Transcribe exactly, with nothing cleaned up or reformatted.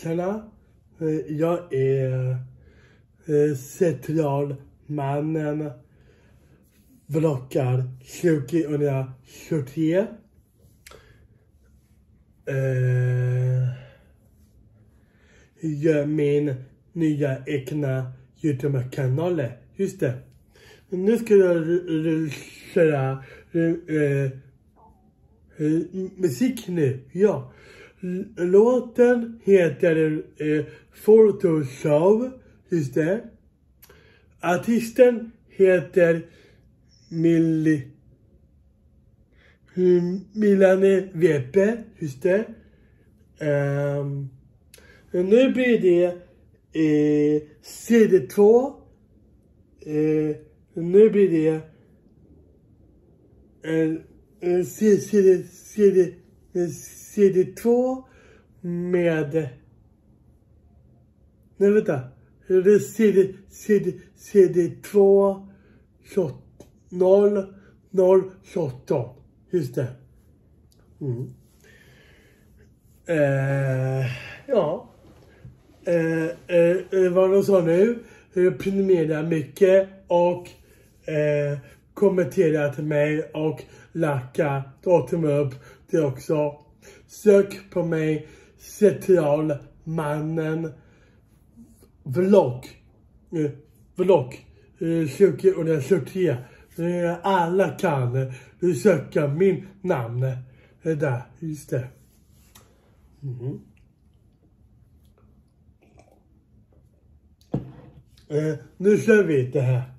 Tjena, jag är Centralmannen vloggar tjugohundratjugotre. Uh, gör min nya egna YouTube-kanal. Just det. Nu ska jag köra uh, uh, musik nu. Ja. Låten heter uh, Photoshop. Just det. Artisten heter Milli Milane Vepe. Just det. Um, nu blir det uh, C D två. Uh, nu blir det uh, uh, C D, C D, C D två med... Nej, vänta. Det är C D, C D, C D två noll noll sjutton. Just det. Mm. Uh, ja. Uh, uh, vad de sa nu. Prenumerera mycket och uh, kommentera till mig och lacka datum upp det också. Sök på mig Centralmannen vlogg. Uh, vlogg. Uh, tjugohundratjugotre. Uh, alla kan du söka min namn. Uh, där, just det. Mm. Uh, nu kör vi det här.